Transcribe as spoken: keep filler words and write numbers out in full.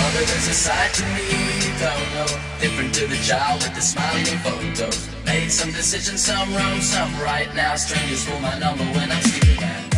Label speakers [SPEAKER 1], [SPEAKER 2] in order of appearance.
[SPEAKER 1] mother is a sight to me, don't know. Different to the child with the smiling photos. Made some decisions, some wrong, some right now. Strangers for my number when I'm sleeping at